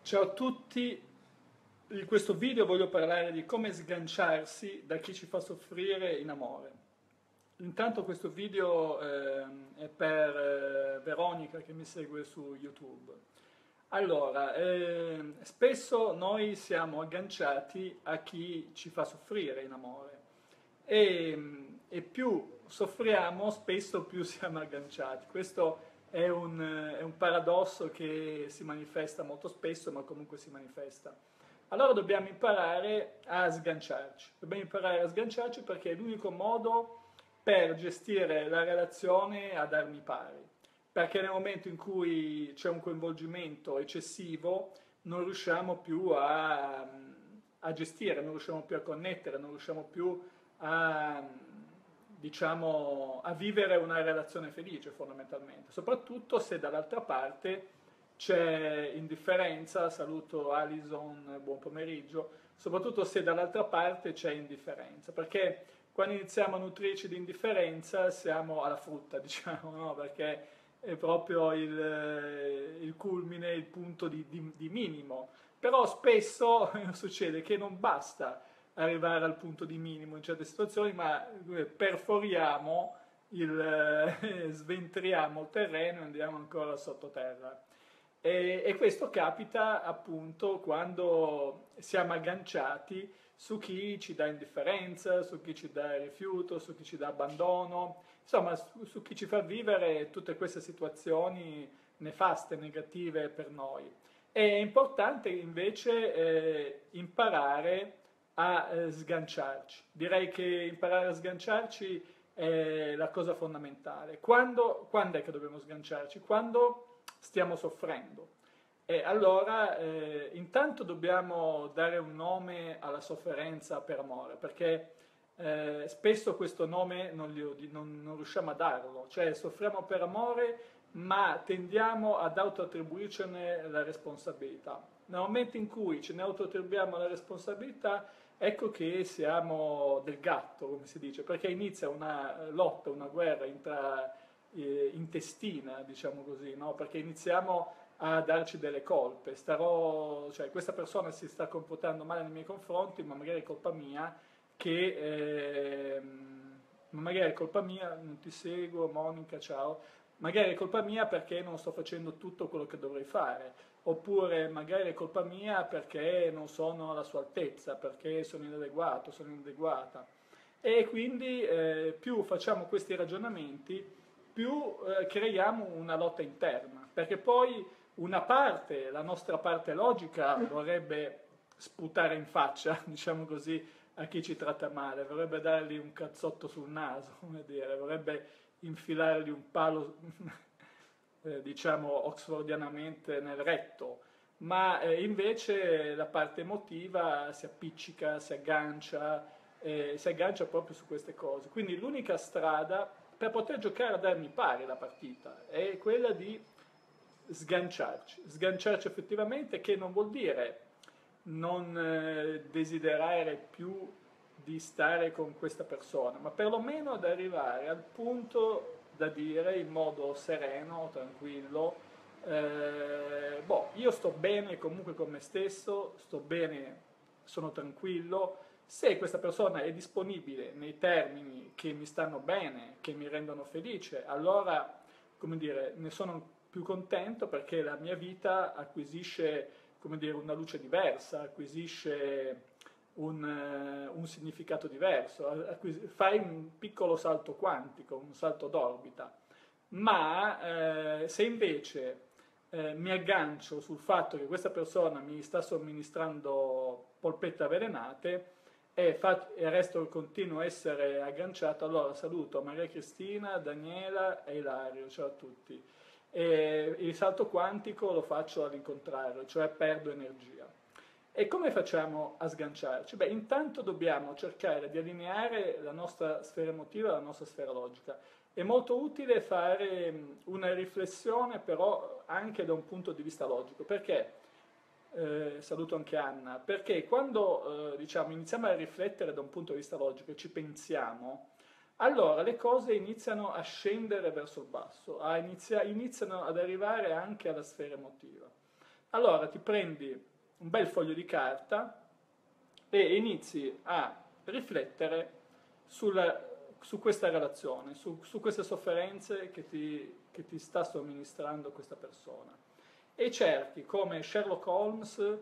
Ciao a tutti, in questo video voglio parlare di come sganciarsi da chi ci fa soffrire in amore. Intanto questo video è per Veronica che mi segue su YouTube. Allora, spesso noi siamo agganciati a chi ci fa soffrire in amore e più soffriamo, spesso più siamo agganciati. Questo è un paradosso che si manifesta molto spesso, ma comunque si manifesta. Allora dobbiamo imparare a sganciarci. Dobbiamo imparare a sganciarci perché è l'unico modo per gestire la relazione ad armi pari. Perché nel momento in cui c'è un coinvolgimento eccessivo non riusciamo più a gestire, non riusciamo più a connettere, non riusciamo più a, diciamo, a vivere una relazione felice fondamentalmente, soprattutto se dall'altra parte c'è indifferenza, saluto Alison, buon pomeriggio, soprattutto se dall'altra parte c'è indifferenza, perché quando iniziamo a nutrirci di indifferenza siamo alla frutta, diciamo, no? Perché è proprio il culmine, il punto di minimo. Però spesso succede che non basta arrivare al punto di minimo in certe situazioni, ma perforiamo sventriamo il terreno e andiamo ancora sottoterra. E questo capita appunto quando siamo agganciati su chi ci dà indifferenza, su chi ci dà rifiuto, su chi ci dà abbandono, insomma su chi ci fa vivere tutte queste situazioni nefaste, negative per noi. È importante invece imparare a sganciarci. Direi che imparare a sganciarci è la cosa fondamentale. Quando è che dobbiamo sganciarci? Quando stiamo soffrendo. E allora intanto dobbiamo dare un nome alla sofferenza per amore, perché spesso questo nome non riusciamo a darlo, cioè soffriamo per amore ma tendiamo ad autoattribuircene la responsabilità. Nel momento in cui ce ne autoattribuiamo la responsabilità, ecco che siamo del gatto, come si dice, perché inizia una lotta, una guerra intestina, diciamo così, no? Perché iniziamo a darci delle colpe. Cioè, questa persona si sta comportando male nei miei confronti, ma magari è colpa mia ma magari è colpa mia, non ti seguo, Monica, ciao. Magari è colpa mia perché non sto facendo tutto quello che dovrei fare, oppure magari è colpa mia perché non sono alla sua altezza, perché sono inadeguato, sono inadeguata. E quindi più facciamo questi ragionamenti, più creiamo una lotta interna, perché poi una parte, la nostra parte logica, vorrebbe sputare in faccia, diciamo così, a chi ci tratta male, vorrebbe dargli un cazzotto sul naso, come dire, vorrebbe infilargli un palo, diciamo, oxfordianamente nel retto, ma invece la parte emotiva si aggancia proprio su queste cose. Quindi l'unica strada per poter giocare ad armi pari la partita è quella di sganciarci effettivamente, che non vuol dire non desiderare più di stare con questa persona, ma perlomeno ad arrivare al punto da dire in modo sereno, tranquillo, boh, io sto bene comunque con me stesso, sto bene, sono tranquillo, se questa persona è disponibile nei termini che mi stanno bene, che mi rendono felice, allora, come dire, ne sono più contento perché la mia vita acquisisce, come dire, una luce diversa, acquisisce un significato diverso, fai un piccolo salto quantico, un salto d'orbita. Ma se invece mi aggancio sul fatto che questa persona mi sta somministrando polpette avvelenate e resto continuo a essere agganciato, allora saluto Maria Cristina, Daniela e Ilario, ciao a tutti. E il salto quantico lo faccio all'incontrario, cioè perdo energia. E come facciamo a sganciarci? Beh, intanto dobbiamo cercare di allineare la nostra sfera emotiva alla nostra sfera logica. È molto utile fare una riflessione però anche da un punto di vista logico, perché, saluto anche Anna, perché quando diciamo, iniziamo a riflettere da un punto di vista logico e ci pensiamo, allora le cose iniziano a scendere verso il basso, iniziano ad arrivare anche alla sfera emotiva. allora ti prendi un bel foglio di carta e inizi a riflettere su questa relazione, su queste sofferenze che ti sta somministrando questa persona. E cerchi, come Sherlock Holmes,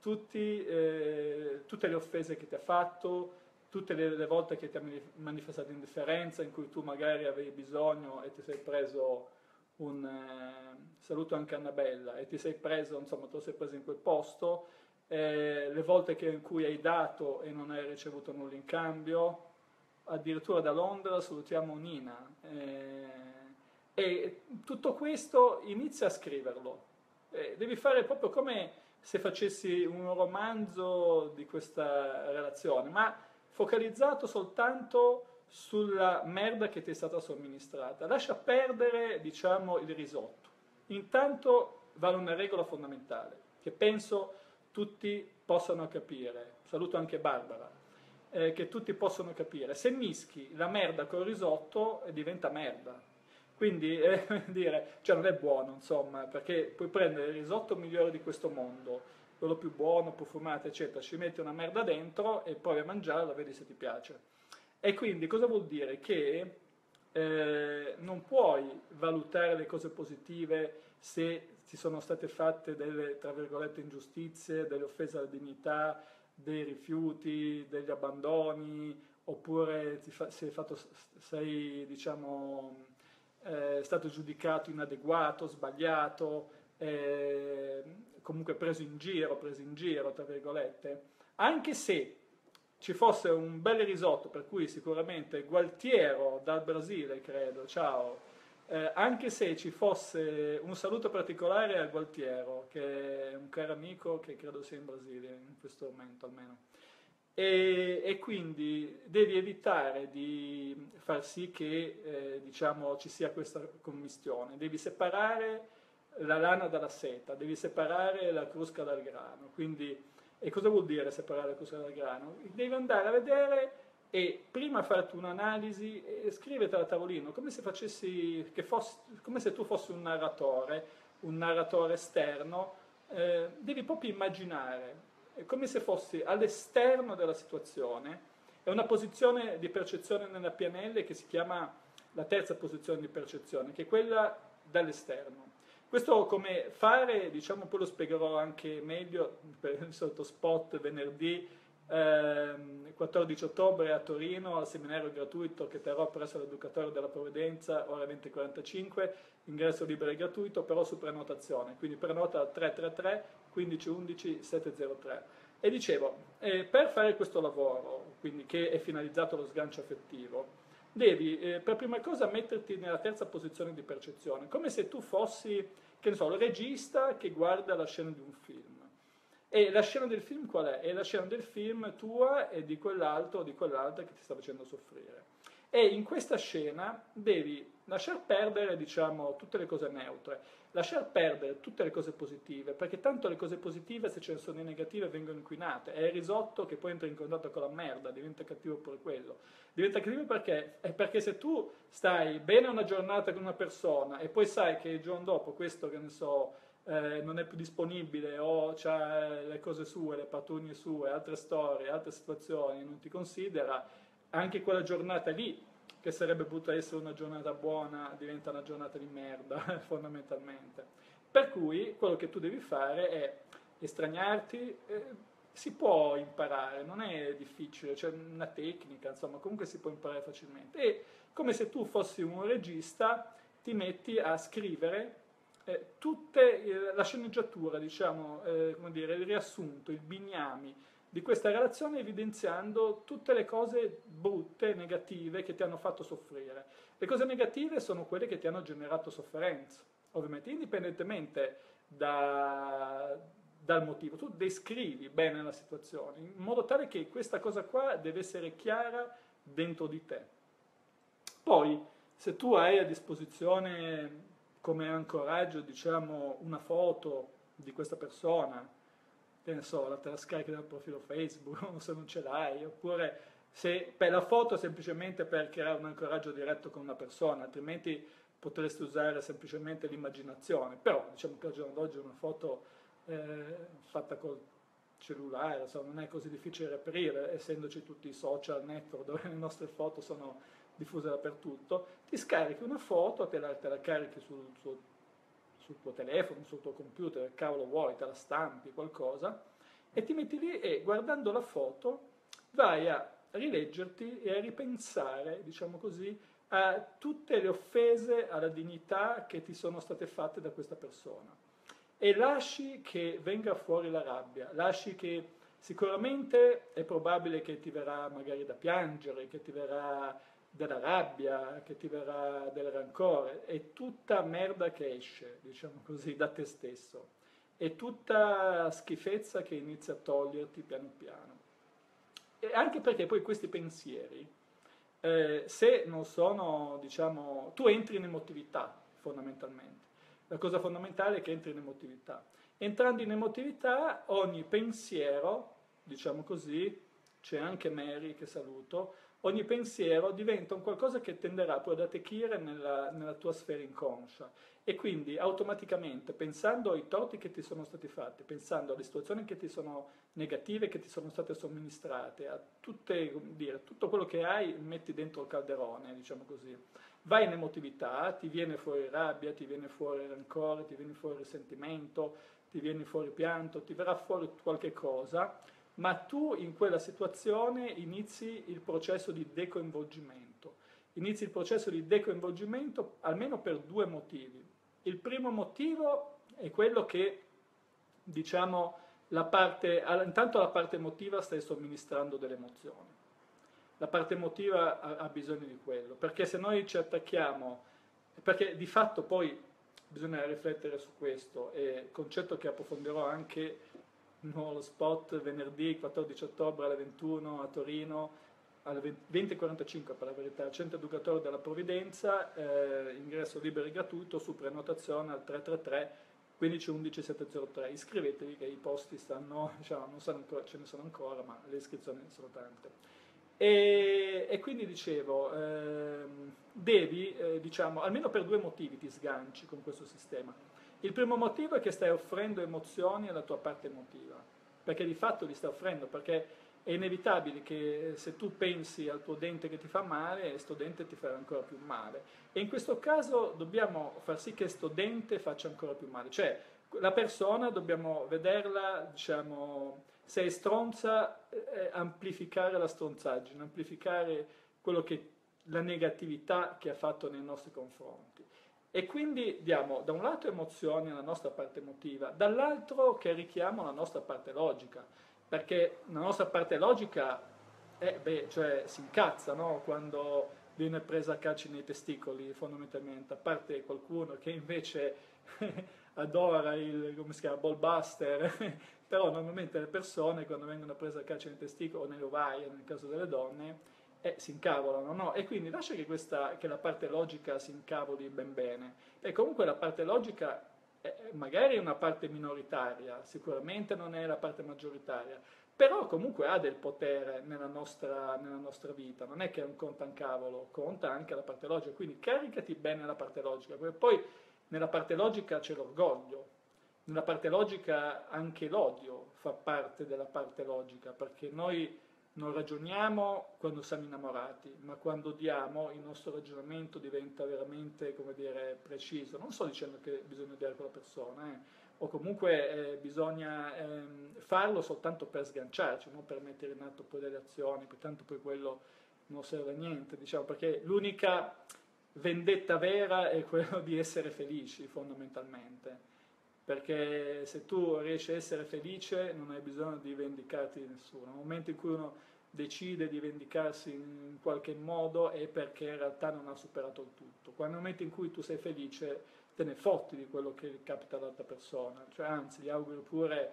tutte le offese che ti ha fatto, tutte le volte che ti ha manifestato indifferenza, in cui tu magari avevi bisogno e ti sei preso saluto anche Annabella, e ti sei preso, insomma, te lo sei preso in quel posto, le volte in cui hai dato e non hai ricevuto nulla in cambio, addirittura da Londra salutiamo Nina, e tutto questo inizia a scriverlo. Devi fare proprio come se facessi un romanzo di questa relazione, ma focalizzato soltanto sulla merda che ti è stata somministrata. Lascia perdere, diciamo, il risotto. Intanto vale una regola fondamentale, che penso tutti possano capire. Saluto anche Barbara. Che tutti possono capire. Se mischi la merda col risotto, diventa merda. Quindi, cioè non è buono, insomma, perché puoi prendere il risotto migliore di questo mondo, quello più buono, profumato, eccetera, ci metti una merda dentro e provi a mangiarla, vedi se ti piace. E quindi cosa vuol dire? Che non puoi valutare le cose positive se ti sono state fatte delle, tra virgolette, ingiustizie, delle offese alla dignità, dei rifiuti, degli abbandoni, oppure sei, diciamo, stato giudicato inadeguato, sbagliato, comunque preso in giro, tra virgolette, anche se ci fosse un bel risotto, per cui sicuramente Gualtiero dal Brasile, credo, ciao, anche se ci fosse un saluto particolare a Gualtiero, che è un caro amico che credo sia in Brasile in questo momento almeno. E quindi devi evitare di far sì che diciamo, ci sia questa commistione, devi separare la lana dalla seta, devi separare la crusca dal grano. Quindi, e cosa vuol dire separare la crusca dal grano? Devi andare a vedere e prima farti un'analisi e scrivetela a tavolino, come se facessi, come se tu fossi un narratore esterno, devi proprio immaginare è come se fossi all'esterno della situazione, è una posizione di percezione nella PNL che si chiama la terza posizione di percezione, che è quella dall'esterno. Questo come fare, diciamo, poi lo spiegherò anche meglio per il solito spot venerdì 14 ottobre a Torino al seminario gratuito che terrò presso l'Educatore della Provvidenza, ore 20:45, ingresso libero e gratuito, però su prenotazione, quindi prenota al 333 15 11 703. E dicevo, per fare questo lavoro, quindi che è finalizzato allo sgancio affettivo, devi per prima cosa metterti nella terza posizione di percezione, come se tu fossi, che ne so, il regista che guarda la scena di un film. E la scena del film qual è? È la scena del film tua e di quell'altro o di quell'altra che ti sta facendo soffrire. E in questa scena devi lasciar perdere, diciamo, tutte le cose neutre, lasciar perdere tutte le cose positive, perché tanto le cose positive, se ce ne sono di negative, vengono inquinate. È il risotto che poi entra in contatto con la merda, diventa cattivo pure quello. Diventa cattivo perché? È perché se tu stai bene una giornata con una persona e poi sai che il giorno dopo questo, che ne so, non è più disponibile o ha le cose sue, le pattugne sue, altre storie, altre situazioni, non ti considera, anche quella giornata lì, che sarebbe potuta essere una giornata buona, diventa una giornata di merda, fondamentalmente. Per cui quello che tu devi fare è estraniarti, si può imparare, non è difficile, c'è una tecnica, insomma, comunque si può imparare facilmente. E come se tu fossi un regista, ti metti a scrivere la sceneggiatura, diciamo, come dire, il riassunto, il bignami di questa relazione, evidenziando tutte le cose brutte, negative che ti hanno fatto soffrire. Le cose negative sono quelle che ti hanno generato sofferenza, ovviamente, indipendentemente dal motivo. Tu descrivi bene la situazione, in modo tale che questa cosa qua deve essere chiara dentro di te. Poi, se tu hai a disposizione come ancoraggio, diciamo, una foto di questa persona, che ne so, te la scarichi dal profilo Facebook, o se non ce l'hai, oppure se la foto semplicemente per creare un ancoraggio diretto con una persona, altrimenti potresti usare semplicemente l'immaginazione, però diciamo che al giorno d'oggi una foto fatta col cellulare, insomma, non è così difficile reperire, essendoci tutti i social network dove le nostre foto sono diffuse dappertutto. Ti scarichi una foto, te la carichi sul tuo telefono, sul tuo computer, che cavolo vuoi, te la stampi, qualcosa, e ti metti lì e guardando la foto vai a rileggerti e a ripensare, diciamo così, a tutte le offese alla dignità che ti sono state fatte da questa persona. E lasci che venga fuori la rabbia, lasci che sicuramente è probabile che ti verrà magari da piangere, che ti verrà della rabbia, che ti verrà del rancore, è tutta merda che esce, diciamo così, da te stesso, è tutta schifezza che inizia a toglierti piano piano. E anche perché poi questi pensieri, se non sono, diciamo, tu entri in emotività fondamentalmente. La cosa fondamentale è che entri in emotività. Entrando in emotività, ogni pensiero, diciamo così, c'è anche Mary che saluto, ogni pensiero diventa un qualcosa che tenderà poi ad attecchire nella tua sfera inconscia. E quindi automaticamente, pensando ai torti che ti sono stati fatti, pensando alle situazioni che ti sono negative, che ti sono state somministrate, a tutto quello che hai, metti dentro il calderone, diciamo così. Vai in emotività, ti viene fuori rabbia, ti viene fuori rancore, ti viene fuori risentimento, ti viene fuori pianto, ti verrà fuori qualche cosa, ma tu in quella situazione inizi il processo di decoinvolgimento. Inizi il processo di decoinvolgimento almeno per due motivi. Il primo motivo è quello che, diciamo, intanto la parte emotiva stai somministrando delle emozioni. La parte emotiva ha bisogno di quello, perché se noi ci attacchiamo, perché di fatto poi bisogna riflettere su questo, è concetto che approfondirò anche lo spot venerdì 14 ottobre alle 21 a Torino, alle 20:45 per la verità, al Centro Educativo della Provvidenza, ingresso libero e gratuito su prenotazione al 333 15 11 703. Iscrivetevi che i posti stanno, diciamo, non sanno ancora, ce ne sono ancora, ma le iscrizioni sono tante. E quindi dicevo, devi, diciamo, almeno per due motivi ti sganci con questo sistema. Il primo motivo è che stai offrendo emozioni alla tua parte emotiva, perché di fatto li stai offrendo, perché è inevitabile che se tu pensi al tuo dente che ti fa male, sto dente ti farà ancora più male. E in questo caso dobbiamo far sì che sto dente faccia ancora più male. Cioè, la persona dobbiamo vederla, diciamo, se è stronza, amplificare la stronzaggine, amplificare la negatività che ha fatto nei nostri confronti. E quindi diamo da un lato emozioni alla nostra parte emotiva, dall'altro carichiamo la nostra parte logica, perché la nostra parte logica cioè, si incazza, no? Quando viene presa a calci nei testicoli fondamentalmente, a parte qualcuno che invece adora come si chiama, ballbuster, però normalmente le persone quando vengono prese a calci nei testicoli o nelle ovaie, nel caso delle donne, si incavolano, no? E quindi lascia che la parte logica si incavoli ben bene. E comunque la parte logica magari è una parte minoritaria, sicuramente non è la parte maggioritaria, però comunque ha del potere nella nostra vita, non è che non conta un cavolo, conta anche la parte logica, quindi caricati bene la parte logica, perché poi nella parte logica c'è l'orgoglio, nella parte logica anche l'odio fa parte della parte logica, perché noi non ragioniamo quando siamo innamorati, ma quando odiamo il nostro ragionamento diventa veramente, come dire, preciso. Non sto dicendo che bisogna odiare quella persona, o comunque bisogna farlo soltanto per sganciarci, non per mettere in atto poi delle azioni, perché tanto poi quello non serve a niente, diciamo, perché l'unica vendetta vera è quella di essere felici, fondamentalmente. Perché se tu riesci a essere felice non hai bisogno di vendicarti di nessuno. Nel momento in cui uno decide di vendicarsi in qualche modo è perché in realtà non ha superato il tutto. Nel momento in cui tu sei felice te ne fotti di quello che capita all'altra persona, cioè anzi gli auguro pure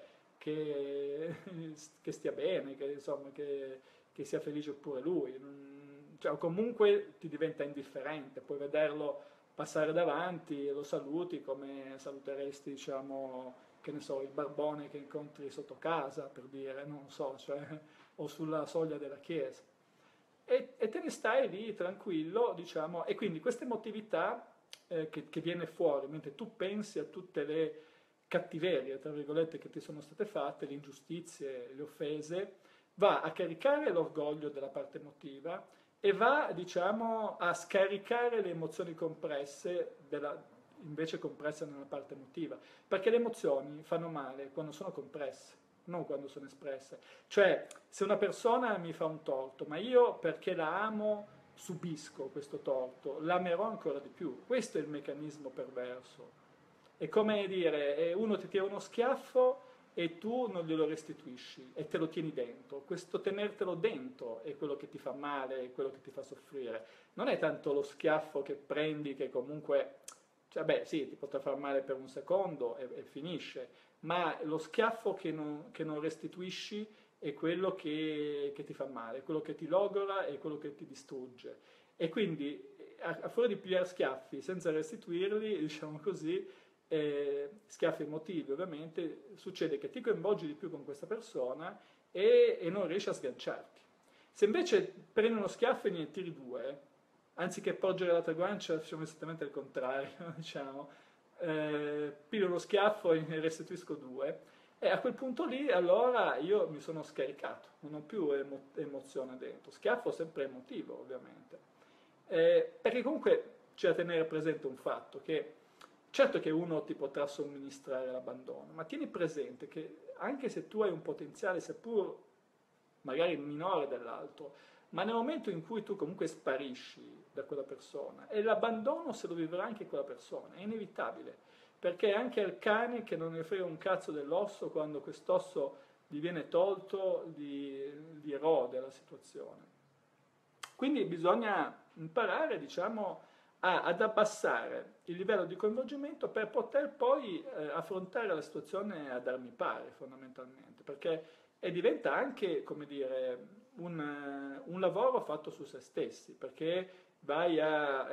che stia bene, insomma, che sia felice pure lui. Cioè, comunque ti diventa indifferente, puoi vederlo passare davanti e lo saluti come saluteresti, diciamo, che ne so, il barbone che incontri sotto casa, per dire, non so, cioè, o sulla soglia della chiesa. E te ne stai lì tranquillo, diciamo, e quindi questa emotività che viene fuori, mentre tu pensi a tutte le cattiverie, tra virgolette, che ti sono state fatte, le ingiustizie, le offese, va a caricare l'orgoglio della parte emotiva e va, diciamo, a scaricare le emozioni compresse, invece compresse nella parte emotiva, perché le emozioni fanno male quando sono compresse, non quando sono espresse. Cioè, se una persona mi fa un torto, ma io perché la amo subisco questo torto, l'amerò ancora di più. Questo è il meccanismo perverso. È come dire, uno ti tira uno schiaffo e tu non glielo restituisci e te lo tieni dentro. Questo tenertelo dentro è quello che ti fa male, è quello che ti fa soffrire. Non è tanto lo schiaffo che prendi che comunque, cioè beh sì, ti potrà far male per un secondo e finisce, ma lo schiaffo che non restituisci è quello che ti fa male, è quello che ti logora, è quello che ti distrugge. E quindi a fuori di pigliare schiaffi senza restituirli, diciamo così, schiaffi emotivi ovviamente, succede che ti coinvolgi di più con questa persona e non riesci a sganciarti. Se invece prendi uno schiaffo e ne tiri due, anziché porgere l'altra guancia, facciamo esattamente il contrario, diciamo, piglio uno schiaffo e ne restituisco due, e a quel punto lì allora io mi sono scaricato, non ho più emozione dentro, schiaffo sempre emotivo ovviamente, perché comunque c'è da tenere presente un fatto, che certo che uno ti potrà somministrare l'abbandono, ma tieni presente che anche se tu hai un potenziale, seppur magari minore dell'altro, ma nel momento in cui tu comunque sparisci da quella persona, e l'abbandono se lo vivrà anche quella persona, è inevitabile, perché anche al cane che non ne frega un cazzo dell'osso, quando quest'osso gli viene tolto, gli erode la situazione. Quindi bisogna imparare, diciamo, ad abbassare il livello di coinvolgimento per poter poi affrontare la situazione ad armi pari, fondamentalmente, perché diventa anche, come dire, un lavoro fatto su se stessi, perché vai a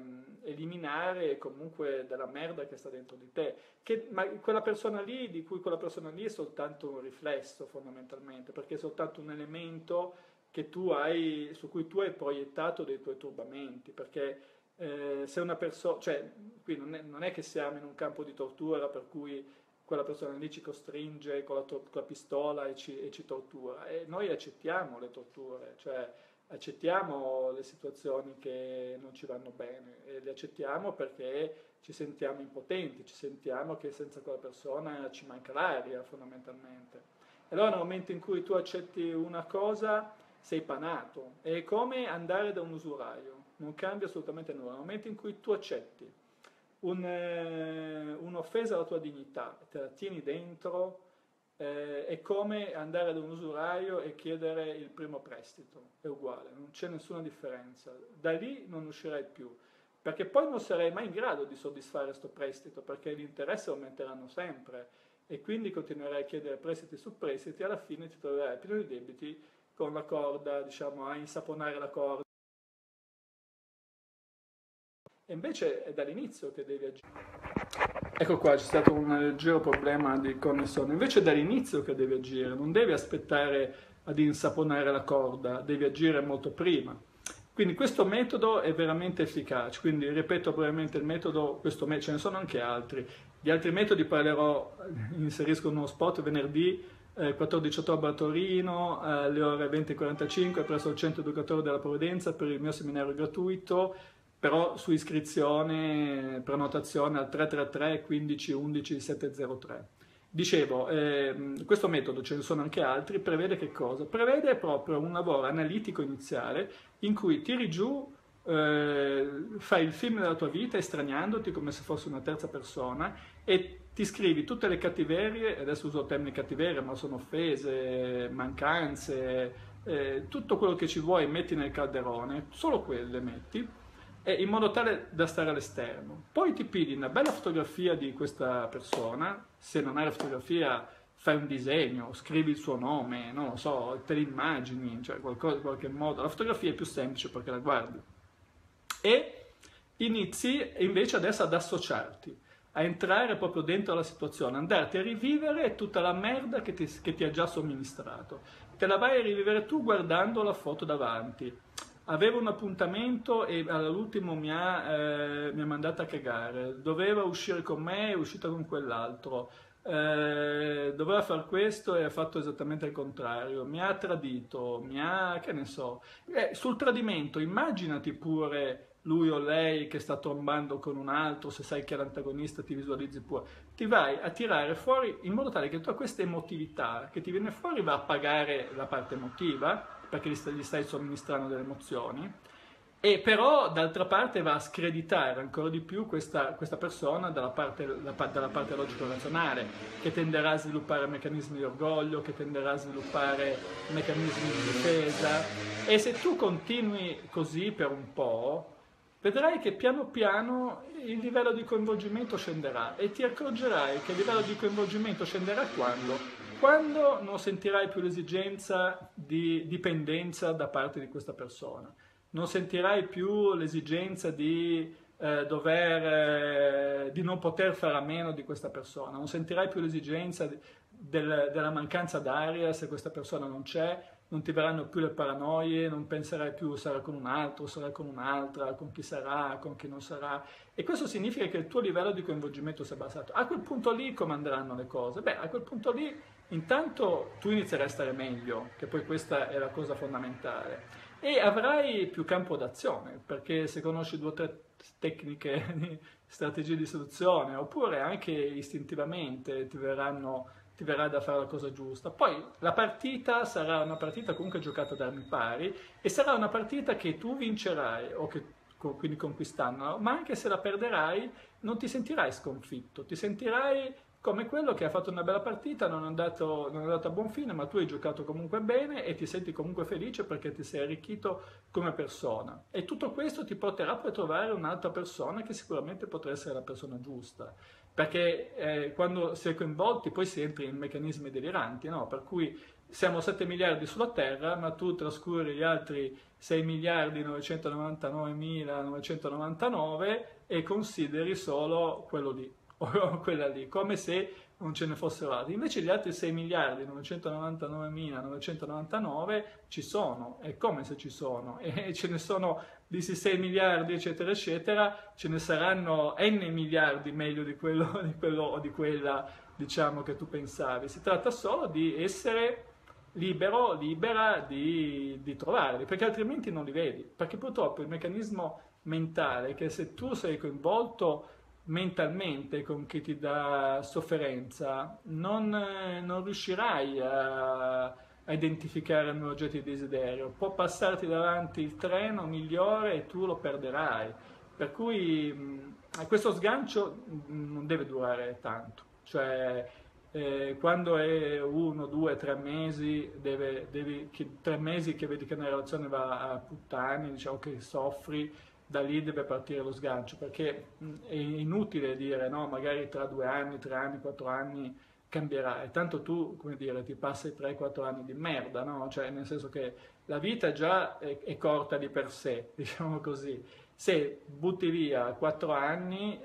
eliminare comunque della merda che sta dentro di te, ma quella persona lì, di cui quella persona lì è soltanto un riflesso fondamentalmente, perché è soltanto un elemento che tu hai, su cui tu hai proiettato dei tuoi turbamenti, perché se una persona, cioè qui non è che siamo in un campo di tortura per cui quella persona lì ci costringe con la pistola e ci tortura, e noi accettiamo le torture, cioè accettiamo le situazioni che non ci vanno bene, e le accettiamo perché ci sentiamo impotenti, ci sentiamo che senza quella persona ci manca l'aria fondamentalmente. E allora nel momento in cui tu accetti una cosa sei panato, è come andare da un usuraio, non cambia assolutamente nulla. Nel momento in cui tu accetti un'offesa alla tua dignità, te la tieni dentro, è come andare ad un usuraio e chiedere il primo prestito, è uguale, non c'è nessuna differenza. Da lì non uscirai più, perché poi non sarai mai in grado di soddisfare questo prestito, perché gli interessi aumenteranno sempre e quindi continuerai a chiedere prestiti su prestiti, alla fine ti troverai pieno di debiti con la corda, diciamo, a insaponare la corda. E invece è dall'inizio che devi agire. Ecco qua, c'è stato un leggero problema di connessione. Invece è dall'inizio che devi agire, non devi aspettare ad insaponare la corda, devi agire molto prima. Quindi questo metodo è veramente efficace, quindi ripeto brevemente il metodo, ce ne sono anche altri. Di altri metodi parlerò, inserisco uno spot venerdì 14 ottobre a Torino, alle ore 20:45 presso il Centro Educatore della Provvidenza per il mio seminario gratuito, però su iscrizione, prenotazione al 333 15 11 703. Dicevo, questo metodo, ce ne sono anche altri, prevede che cosa? Prevede proprio un lavoro analitico iniziale in cui tiri giù, fai il film della tua vita estraniandoti come se fosse una terza persona e ti scrivi tutte le cattiverie, adesso uso il termine cattiverie, ma sono offese, mancanze, tutto quello che ci vuoi metti nel calderone, solo quelle metti, in modo tale da stare all'esterno. Poi ti pigli una bella fotografia di questa persona, se non hai la fotografia fai un disegno, scrivi il suo nome, non lo so, te l'immagini, cioè qualcosa in qualche modo. La fotografia è più semplice perché la guardi. E inizi invece adesso ad associarti, a entrare proprio dentro la situazione, andarti a rivivere tutta la merda che ti ha già somministrato. Te la vai a rivivere tu guardando la foto davanti. avevo un appuntamento e all'ultimo mi ha mandato a cagare, doveva uscire con me, è uscita con quell'altro, doveva fare questo e ha fatto esattamente il contrario, mi ha tradito, che ne so. Sul tradimento, immaginati pure lui o lei che sta trombando con un altro, se sai che è l'antagonista ti visualizzi pure, ti vai a tirare fuori in modo tale che tu a questa emotività che ti viene fuori va a pagare la parte emotiva, perché gli stai somministrando delle emozioni, e però d'altra parte va a screditare ancora di più questa persona dalla parte logico-razionale, che tenderà a sviluppare meccanismi di orgoglio, che tenderà a sviluppare meccanismi di difesa, e se tu continui così per un po', vedrai che piano piano il livello di coinvolgimento scenderà e ti accorgerai che il livello di coinvolgimento scenderà quando non sentirai più l'esigenza di dipendenza da parte di questa persona, non sentirai più l'esigenza di di non poter fare a meno di questa persona, non sentirai più l'esigenza della mancanza d'aria se questa persona non c'è, non ti verranno più le paranoie, non penserai più sarà con un altro, sarà con un'altra, con chi sarà, con chi non sarà, e questo significa che il tuo livello di coinvolgimento si è abbassato. A quel punto lì come andranno le cose? Beh, a quel punto lì intanto tu inizierai a stare meglio, che poi questa è la cosa fondamentale, e avrai più campo d'azione, perché se conosci 2 o 3 tecniche, strategie di seduzione, oppure anche istintivamente ti verrà da fare la cosa giusta. Poi la partita sarà una partita comunque giocata ad armi pari e sarà una partita che tu vincerai, o che quindi conquistando, ma anche se la perderai non ti sentirai sconfitto, ti sentirai come quello che ha fatto una bella partita, non è andato a buon fine, ma tu hai giocato comunque bene e ti senti comunque felice perché ti sei arricchito come persona. E tutto questo ti porterà poi a trovare un'altra persona che sicuramente potrà essere la persona giusta. Perché quando si è coinvolti poi si entra in meccanismi deliranti, no? Per cui siamo 7 miliardi sulla Terra, ma tu trascuri gli altri 6 miliardi 999.999 e consideri solo quello lì o quella lì, come se non ce ne fossero altri. Invece gli altri 6 miliardi 999.999 ci sono, è come se ci sono, e ce ne sono di 6 miliardi eccetera eccetera, ce ne saranno n miliardi meglio di quello o di quella, diciamo, che tu pensavi. Si tratta solo di essere libera di trovarli, perché altrimenti non li vedi, perché purtroppo il meccanismo mentale è che se tu sei coinvolto mentalmente con chi ti dà sofferenza, non riuscirai a identificare nuovi oggetti di desiderio. Può passarti davanti il treno migliore e tu lo perderai. Per cui questo sgancio non deve durare tanto. Cioè, quando è 1, 2, 3 mesi, 3 mesi che vedi che una relazione va a puttani, diciamo che soffri, da lì deve partire lo sgancio, perché è inutile dire no, magari tra 2 anni, 3 anni, 4 anni cambierai, tanto tu, come dire, ti passi 3-4 anni di merda, no? Cioè, nel senso che la vita già è corta di per sé, diciamo così. Se butti via 4 anni,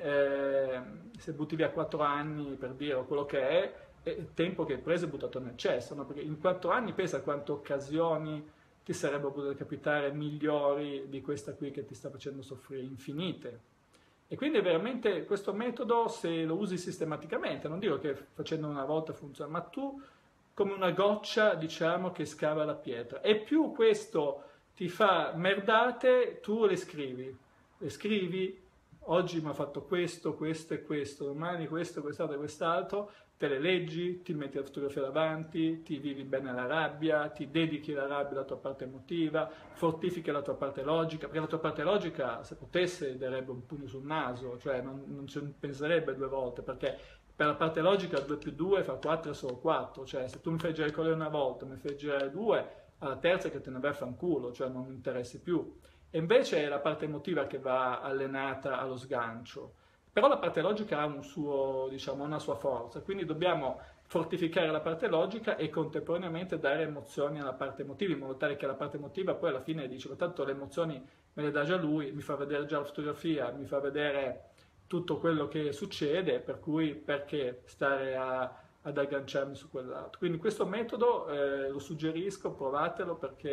per dire quello che è tempo che hai preso e buttato nel cesso, no? Perché in 4 anni pensa quante occasioni ti sarebbero potute capitare migliori di questa qui che ti sta facendo soffrire, infinite. E quindi veramente questo metodo, se lo usi sistematicamente, non dico che facendo una volta funziona, ma tu come una goccia, diciamo, che scava la pietra. E più questo ti fa merdate, tu le scrivi, oggi mi ha fatto questo, questo e questo, domani questo, quest'altro e quest'altro, te le leggi, ti metti la fotografia davanti, ti vivi bene la rabbia, ti dedichi la rabbia alla tua parte emotiva, fortifichi la tua parte logica, perché la tua parte logica, se potesse, darebbe un pugno sul naso, cioè non ci penserebbe 2 volte, perché per la parte logica 2 più 2 fa 4 è solo 4, cioè se tu mi fai girare il colore una volta, mi fai girare 2, alla terza che te ne vai a fanculo, cioè non mi interessi più. E invece è la parte emotiva che va allenata allo sgancio. Però la parte logica ha una sua forza, quindi dobbiamo fortificare la parte logica e contemporaneamente dare emozioni alla parte emotiva, in modo tale che la parte emotiva poi alla fine dice, ma tanto le emozioni me le dà già lui, mi fa vedere già la fotografia, mi fa vedere tutto quello che succede, per cui perché stare ad agganciarmi su quell'altro. Quindi questo metodo lo suggerisco, provatelo, perché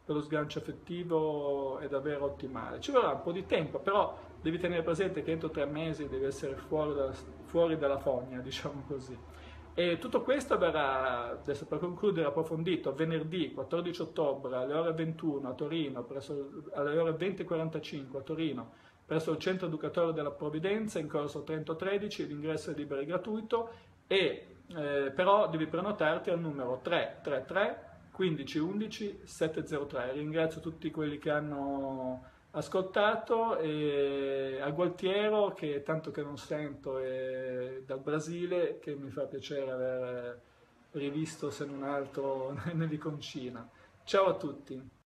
per lo sgancio affettivo è davvero ottimale. Ci vorrà un po' di tempo, però devi tenere presente che entro 3 mesi devi essere fuori dalla fogna, diciamo così. E tutto questo verrà, adesso per concludere, approfondito venerdì 14 ottobre alle ore 21 a Torino, alle ore 20:45 a Torino, presso il Centro Educatore della Provvidenza in corso Trento 13, l'ingresso è libero e gratuito, e però devi prenotarti al numero 333 15 11 703. Ringrazio tutti quelli che hanno ascoltato, e a Gualtiero, che è tanto che non sento, e dal Brasile, che mi fa piacere aver rivisto se non altro nell'iconcina. Ciao a tutti.